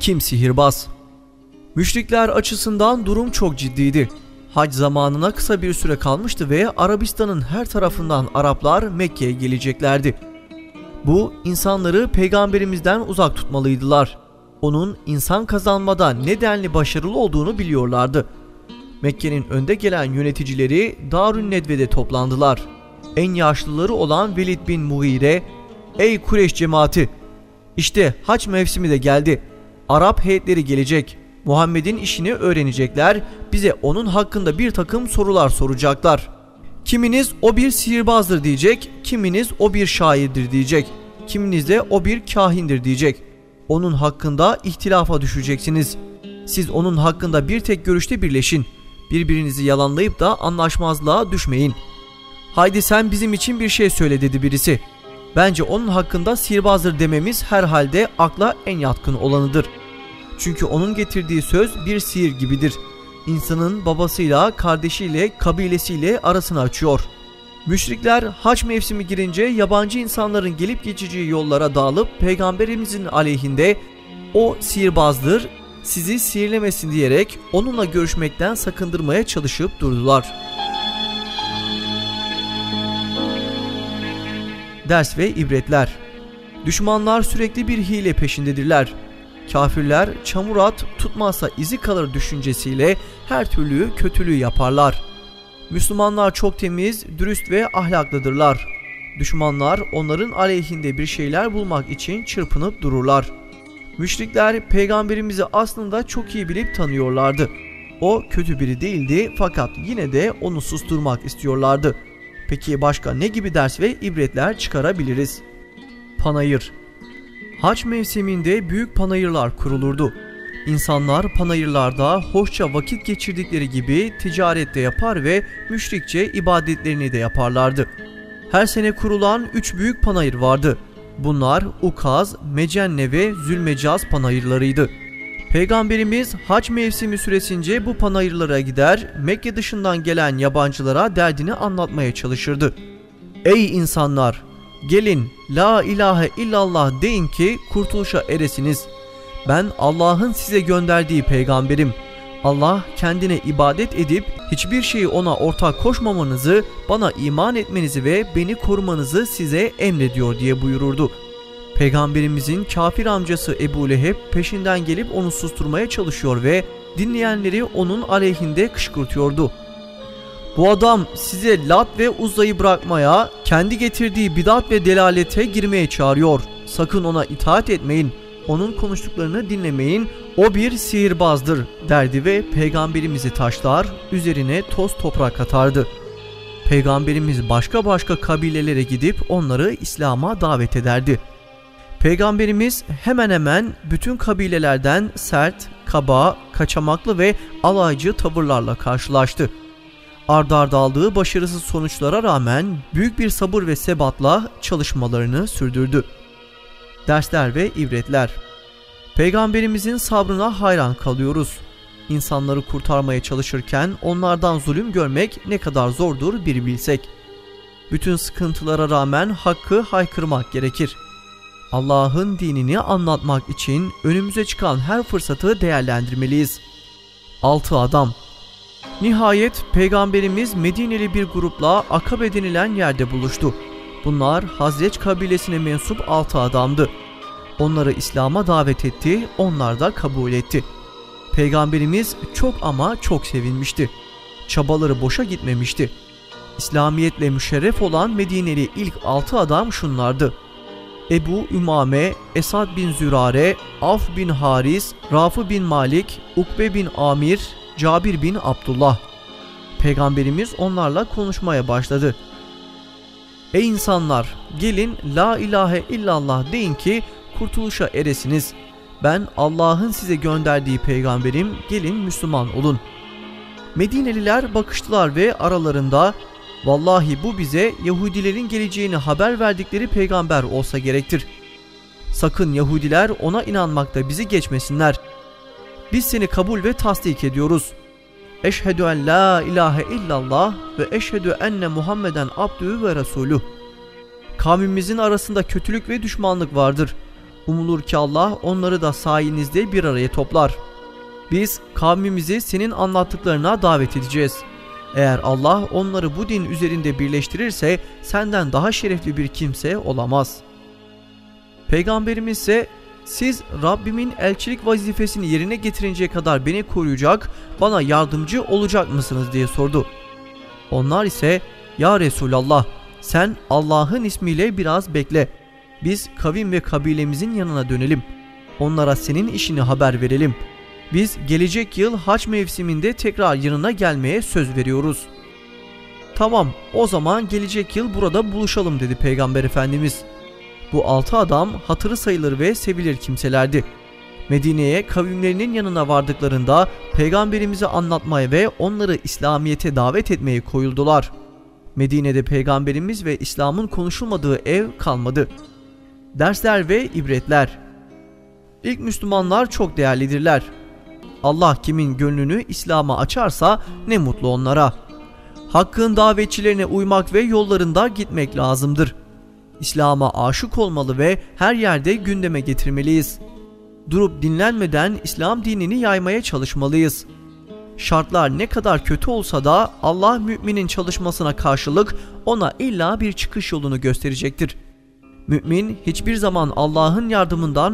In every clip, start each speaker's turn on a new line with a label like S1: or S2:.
S1: Kim sihirbaz? Müşrikler açısından durum çok ciddiydi. Hac zamanına kısa bir süre kalmıştı ve Arabistan'ın her tarafından Araplar Mekke'ye geleceklerdi. Bu insanları peygamberimizden uzak tutmalıydılar. Onun insan kazanmada ne denli başarılı olduğunu biliyorlardı. Mekke'nin önde gelen yöneticileri Darün Nedve'de toplandılar. En yaşlıları olan Velid bin Mughire, "Ey Kureyş cemaati! İşte hac mevsimi de geldi. Arap heyetleri gelecek. Muhammed'in işini öğrenecekler. Bize onun hakkında bir takım sorular soracaklar. Kiminiz o bir sihirbazdır diyecek, kiminiz o bir şairdir diyecek, kiminiz de o bir kahindir diyecek. Onun hakkında ihtilafa düşeceksiniz. Siz onun hakkında bir tek görüşte birleşin. Birbirinizi yalanlayıp da anlaşmazlığa düşmeyin. Haydi sen bizim için bir şey söyle" dedi birisi. "Bence onun hakkında sihirbazdır dememiz herhalde akla en yatkın olanıdır. Çünkü onun getirdiği söz bir sihir gibidir. İnsanın babasıyla, kardeşiyle, kabilesiyle arasını açıyor." Müşrikler hac mevsimi girince yabancı insanların gelip geçeceği yollara dağılıp peygamberimizin aleyhinde "O sihirbazdır, sizi sihirlemesin" diyerek onunla görüşmekten sakındırmaya çalışıp durdular. Ders ve ibretler. Düşmanlar sürekli bir hile peşindedirler. Kafirler çamur at tutmazsa izi kalır düşüncesiyle her türlü kötülüğü yaparlar. Müslümanlar çok temiz, dürüst ve ahlaklıdırlar. Düşmanlar onların aleyhinde bir şeyler bulmak için çırpınıp dururlar. Müşrikler peygamberimizi aslında çok iyi bilip tanıyorlardı. O kötü biri değildi fakat yine de onu susturmak istiyorlardı. Peki başka ne gibi ders ve ibretler çıkarabiliriz? Panayır. Hac mevsiminde büyük panayırlar kurulurdu. İnsanlar panayırlarda hoşça vakit geçirdikleri gibi ticaret de yapar ve müşrikçe ibadetlerini de yaparlardı. Her sene kurulan 3 büyük panayır vardı. Bunlar Ukaz, Mecenne ve Zülmecaz panayırlarıydı. Peygamberimiz hac mevsimi süresince bu panayırlara gider, Mekke dışından gelen yabancılara derdini anlatmaya çalışırdı. "Ey insanlar! Gelin la ilahe illallah deyin ki kurtuluşa eresiniz. Ben Allah'ın size gönderdiği peygamberim. Allah kendine ibadet edip hiçbir şeyi ona ortak koşmamanızı, bana iman etmenizi ve beni korumanızı size emrediyor" diye buyururdu. Peygamberimizin kafir amcası Ebu Leheb peşinden gelip onu susturmaya çalışıyor ve dinleyenleri onun aleyhinde kışkırtıyordu. "Bu adam size Lat ve Uzza'yı bırakmaya, kendi getirdiği bidat ve delalete girmeye çağırıyor. Sakın ona itaat etmeyin. Onun konuştuklarını dinlemeyin. O bir sihirbazdır" derdi ve peygamberimizi taşlar, üzerine toz toprak atardı. Peygamberimiz başka kabilelere gidip onları İslam'a davet ederdi. Peygamberimiz hemen hemen bütün kabilelerden sert, kaba, kaçamaklı ve alaycı tavırlarla karşılaştı. Ard arda aldığı başarısız sonuçlara rağmen büyük bir sabır ve sebatla çalışmalarını sürdürdü. Dersler ve ibretler. Peygamberimizin sabrına hayran kalıyoruz. İnsanları kurtarmaya çalışırken onlardan zulüm görmek ne kadar zordur bir bilsek. Bütün sıkıntılara rağmen hakkı haykırmak gerekir. Allah'ın dinini anlatmak için önümüze çıkan her fırsatı değerlendirmeliyiz. 6 adam. Nihayet Peygamberimiz Medineli bir grupla Akabe denilen yerde buluştu. Bunlar Hazreç kabilesine mensup 6 adamdı. Onları İslam'a davet etti, onlar da kabul etti. Peygamberimiz çok ama çok sevinmişti. Çabaları boşa gitmemişti. İslamiyetle müşerref olan Medineli ilk 6 adam şunlardı: Ebu Ümame, Esad bin Zürare, Avf bin Haris, Rafi bin Malik, Ukbe bin Amir, Cabir bin Abdullah. Peygamberimiz onlarla konuşmaya başladı. "Ey insanlar! Gelin la ilahe illallah deyin ki kurtuluşa eresiniz. Ben Allah'ın size gönderdiği peygamberim, gelin Müslüman olun." Medineliler bakıştılar ve aralarında "Vallahi bu bize Yahudilerin geleceğini haber verdikleri peygamber olsa gerektir. Sakın Yahudiler ona inanmakta bizi geçmesinler. Biz seni kabul ve tasdik ediyoruz. Eşhedü en la ilahe illallah ve eşhedü enne Muhammeden abdühü ve resulüh." Kavmimizin arasında kötülük ve düşmanlık vardır. Umulur ki Allah onları da sayenizde bir araya toplar. Biz kavmimizi senin anlattıklarına davet edeceğiz. Eğer Allah onları bu din üzerinde birleştirirse senden daha şerefli bir kimse olamaz. Peygamberimiz ise siz Rabbimin elçilik vazifesini yerine getirinceye kadar beni koruyacak, bana yardımcı olacak mısınız diye sordu. Onlar ise ya Resulallah sen Allah'ın ismiyle biraz bekle. Biz kavim ve kabilemizin yanına dönelim. Onlara senin işini haber verelim. Biz gelecek yıl hac mevsiminde tekrar yanına gelmeye söz veriyoruz. Tamam, o zaman gelecek yıl burada buluşalım dedi Peygamber Efendimiz. Bu 6 adam hatırı sayılır ve sevilir kimselerdi. Medine'ye kavimlerinin yanına vardıklarında Peygamberimizi anlatmaya ve onları İslamiyet'e davet etmeye koyuldular. Medine'de Peygamberimiz ve İslam'ın konuşulmadığı ev kalmadı. Dersler ve ibretler. İlk Müslümanlar çok değerlidirler. Allah kimin gönlünü İslam'a açarsa ne mutlu onlara. Hakkın davetçilerine uymak ve yollarında gitmek lazımdır. İslam'a aşık olmalı ve her yerde gündeme getirmeliyiz. Durup dinlenmeden İslam dinini yaymaya çalışmalıyız. Şartlar ne kadar kötü olsa da Allah müminin çalışmasına karşılık ona illa bir çıkış yolunu gösterecektir. Mümin hiçbir zaman Allah'ın yardımından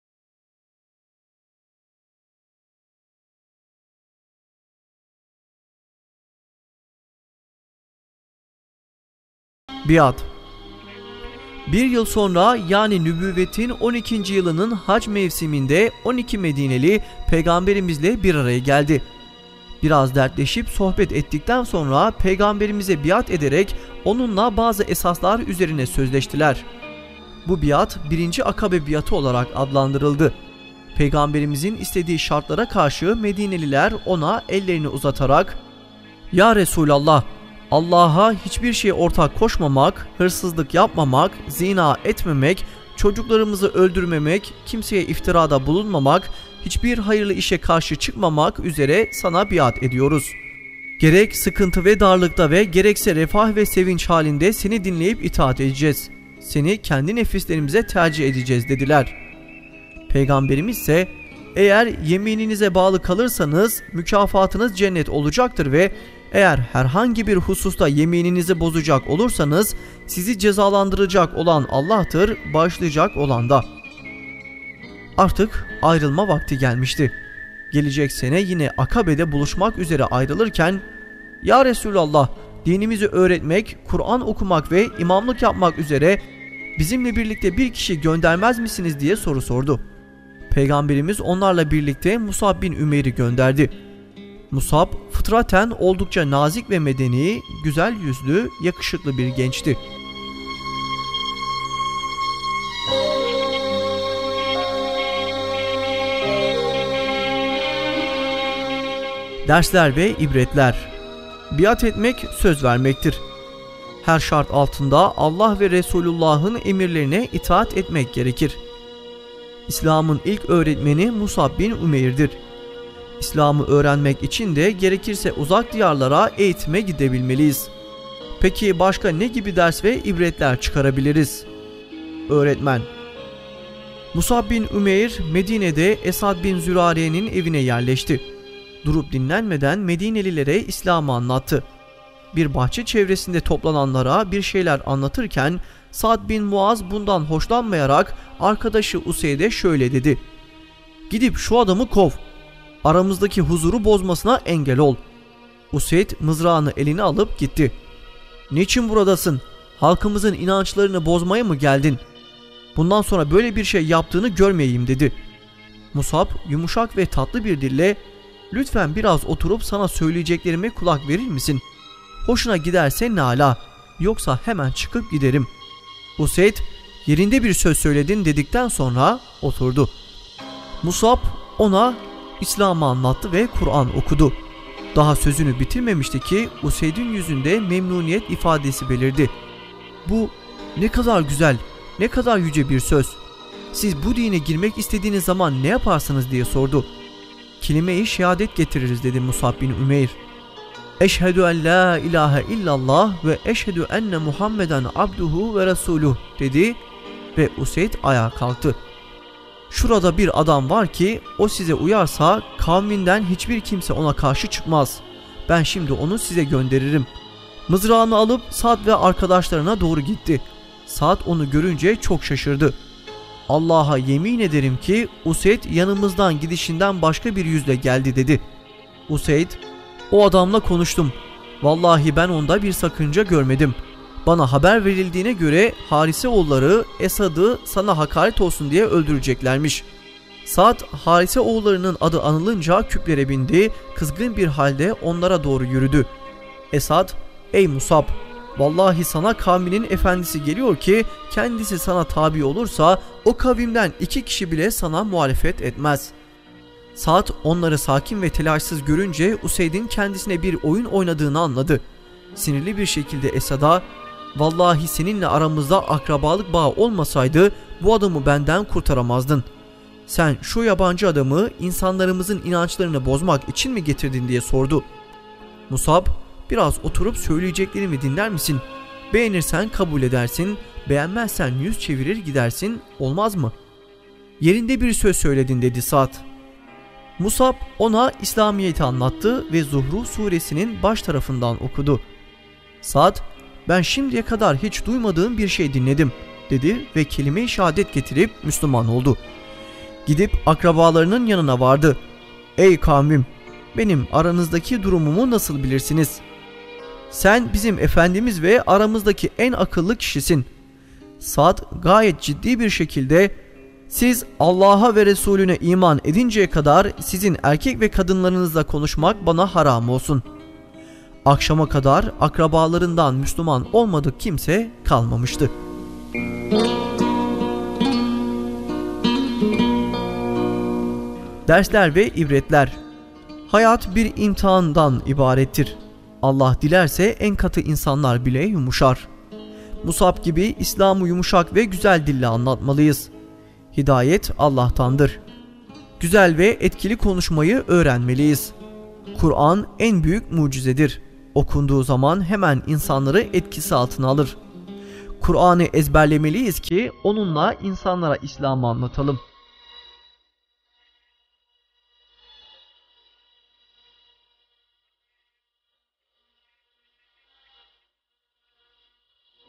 S1: biat. Bir yıl sonra yani nübüvvetin 12. yılının hac mevsiminde 12 Medineli Peygamberimizle bir araya geldi. Biraz dertleşip sohbet ettikten sonra Peygamberimize biat ederek onunla bazı esaslar üzerine sözleştiler. Bu biat 1. Akabe biatı olarak adlandırıldı. Peygamberimizin istediği şartlara karşı Medineliler ona ellerini uzatarak "Ya Resulallah, Allah'a hiçbir şeye ortak koşmamak, hırsızlık yapmamak, zina etmemek, çocuklarımızı öldürmemek, kimseye iftirada bulunmamak, hiçbir hayırlı işe karşı çıkmamak üzere sana biat ediyoruz. Gerek sıkıntı ve darlıkta ve gerekse refah ve sevinç halinde seni dinleyip itaat edeceğiz. Seni kendi nefislerimize tercih edeceğiz" dediler. Peygamberimiz ise eğer yemininize bağlı kalırsanız mükafatınız cennet olacaktır ve eğer herhangi bir hususta yemininizi bozacak olursanız sizi cezalandıracak olan Allah'tır, bağışlayacak olan da. Artık ayrılma vakti gelmişti. Gelecek sene yine Akabe'de buluşmak üzere ayrılırken "Ya Resulallah, dinimizi öğretmek, Kur'an okumak ve imamlık yapmak üzere bizimle birlikte bir kişi göndermez misiniz?" diye soru sordu. Peygamberimiz onlarla birlikte Musab bin Ümeyr'i gönderdi. Musab fıtraten oldukça nazik ve medeni, güzel yüzlü, yakışıklı bir gençti. Dersler ve ibretler. Biat etmek söz vermektir. Her şart altında Allah ve Resulullah'ın emirlerine itaat etmek gerekir. İslam'ın ilk öğretmeni Musab bin Ümeyr'dir. İslam'ı öğrenmek için de gerekirse uzak diyarlara eğitime gidebilmeliyiz. Peki başka ne gibi ders ve ibretler çıkarabiliriz? Öğretmen. Musab bin Ümeyr Medine'de Esad bin Zürare'nin evine yerleşti. Durup dinlenmeden Medinelilere İslam'ı anlattı. Bir bahçe çevresinde toplananlara bir şeyler anlatırken Sa'd bin Muaz bundan hoşlanmayarak arkadaşı Useyd'e şöyle dedi: "Gidip şu adamı kov. Aramızdaki huzuru bozmasına engel ol." Useyd mızrağını eline alıp gitti. "Niçin buradasın? Halkımızın inançlarını bozmaya mı geldin? Bundan sonra böyle bir şey yaptığını görmeyeyim" dedi. Musab yumuşak ve tatlı bir dille "Lütfen biraz oturup sana söyleyeceklerime kulak verir misin? Hoşuna giderse ne ala, yoksa hemen çıkıp giderim." Useyd "Yerinde bir söz söyledin" dedikten sonra oturdu. Musab ona İslam'ı anlattı ve Kur'an okudu. Daha sözünü bitirmemişti ki Useyd'in yüzünde memnuniyet ifadesi belirdi. "Bu ne kadar güzel, ne kadar yüce bir söz. Siz bu dine girmek istediğiniz zaman ne yaparsınız?" diye sordu. "Kelime-i şehadet getiririz" dedi Musab bin Ümeyr. "Eşhedü en la ilahe illallah ve eşhedü enne Muhammeden abduhu ve resuluh" dedi ve Useyd ayağa kalktı. Şurada bir adam var ki o size uyarsa kavminden hiçbir kimse ona karşı çıkmaz. Ben şimdi onu size gönderirim. Mızrağını alıp Sa'd ve arkadaşlarına doğru gitti. Sa'd onu görünce çok şaşırdı. Allah'a yemin ederim ki Useyd yanımızdan gidişinden başka bir yüzle geldi dedi. Useyd, o adamla konuştum. Vallahi ben onda bir sakınca görmedim. Bana haber verildiğine göre Hariseoğulları Esad'ı sana hakaret olsun diye öldüreceklermiş. Sa'd Hariseoğullarının adı anılınca küplere bindi, kızgın bir halde onlara doğru yürüdü. Esad, ey Musab, vallahi sana kavminin efendisi geliyor ki kendisi sana tabi olursa o kavimden 2 kişi bile sana muhalefet etmez. Sa'd onları sakin ve telaşsız görünce Useyd'in kendisine bir oyun oynadığını anladı. Sinirli bir şekilde Esad'a, vallahi seninle aramızda akrabalık bağı olmasaydı bu adamı benden kurtaramazdın. Sen şu yabancı adamı insanlarımızın inançlarını bozmak için mi getirdin diye sordu. Musab, biraz oturup söyleyeceklerimi dinler misin? Beğenirsen kabul edersin, beğenmezsen yüz çevirir gidersin, olmaz mı? Yerinde bir söz söyledin dedi Sa'd. Musab ona İslamiyet'i anlattı ve Zuhruf suresinin baş tarafından okudu. Sa'd, ben şimdiye kadar hiç duymadığım bir şey dinledim dedi ve kelime-i şehadet getirip Müslüman oldu. Gidip akrabalarının yanına vardı. Ey kavmim, benim aranızdaki durumumu nasıl bilirsiniz? Sen bizim efendimiz ve aramızdaki en akıllı kişisin. Sa'd gayet ciddi bir şekilde, siz Allah'a ve Resulüne iman edinceye kadar sizin erkek ve kadınlarınızla konuşmak bana haram olsun. Akşama kadar akrabalarından Müslüman olmadık kimse kalmamıştı. Dersler ve ibretler. Hayat bir imtihandan ibarettir. Allah dilerse en katı insanlar bile yumuşar. Musab gibi İslam'ı yumuşak ve güzel dille anlatmalıyız. Hidayet Allah'tandır. Güzel ve etkili konuşmayı öğrenmeliyiz. Kur'an en büyük mucizedir. Okunduğu zaman hemen insanları etkisi altına alır. Kur'an'ı ezberlemeliyiz ki onunla insanlara İslam'ı anlatalım.